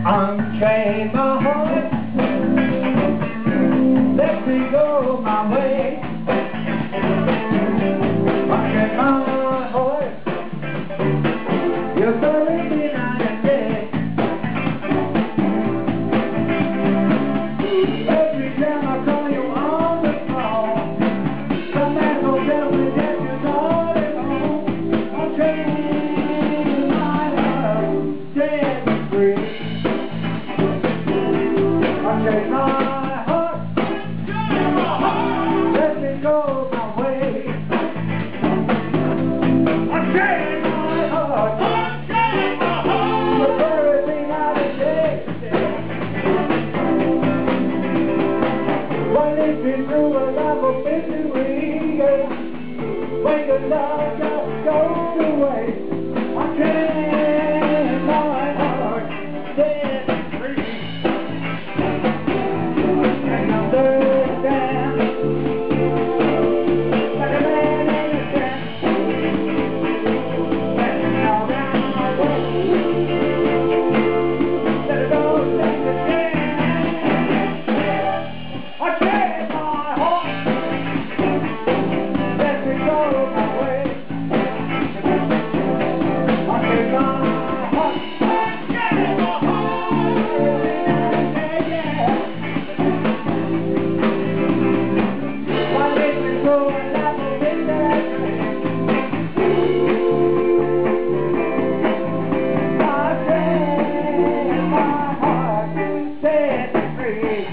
Unchain my heart, let me go my way. Unchain my heart, you're burying me night and day. Every time I call you on the phone, come back home, tell me that you're not at home. Unchain my heart, set me free. Unchain my heart, let me go my way. Unchain my heart, you bury me night and day. Why lead me through a life of misery? When your love just goes away. Unchain my heart, set me free. And I'm dirty down, like a man in a trap. Let me all down my way. Let it go, let it down. Unchain my heart, let me go my way. Unchain my heart, unchain my heart, yeah. Why let me go and laugh a bit that Unchain my heart, set me free.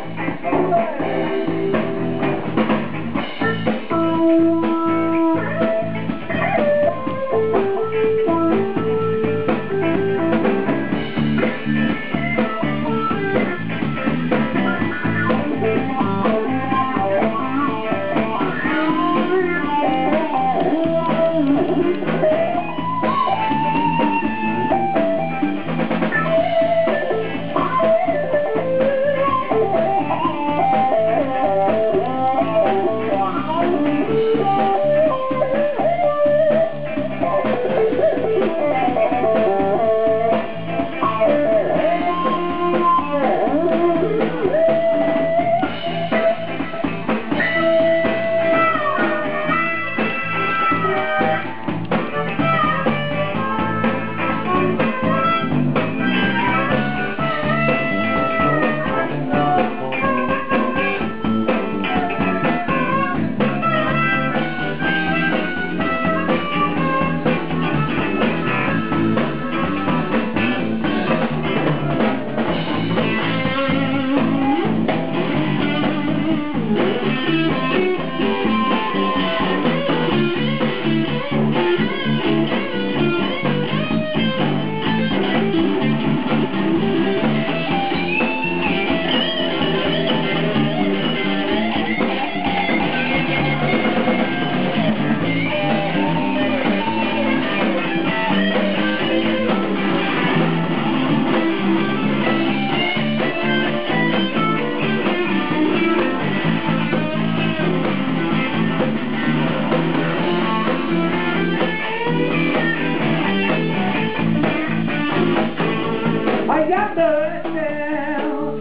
I got the down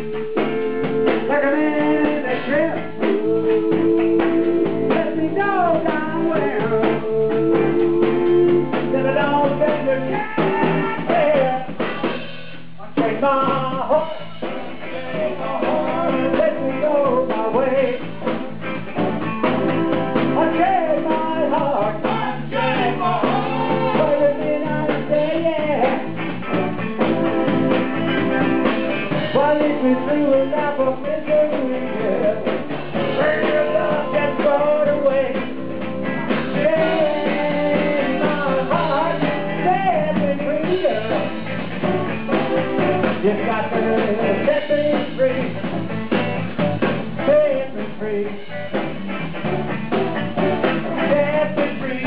like a man in a trap. Let me know down well that I don't get the cat. Unchain my heart, let me go my way. Unchain my heart, unchain my heart, wait a minute I say yeah. Why lead me through a life of misery? When your love gets thrown away. Unchain my heart, set me free. You got to set me free. Set me free. Set me free.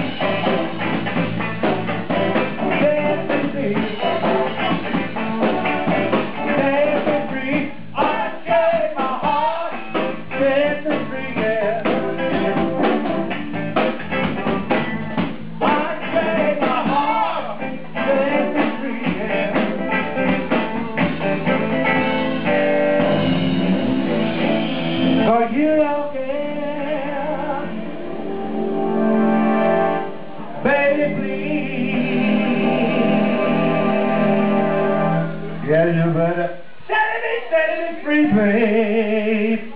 Set me free. baby, please. Yeah, you better set me free, babe.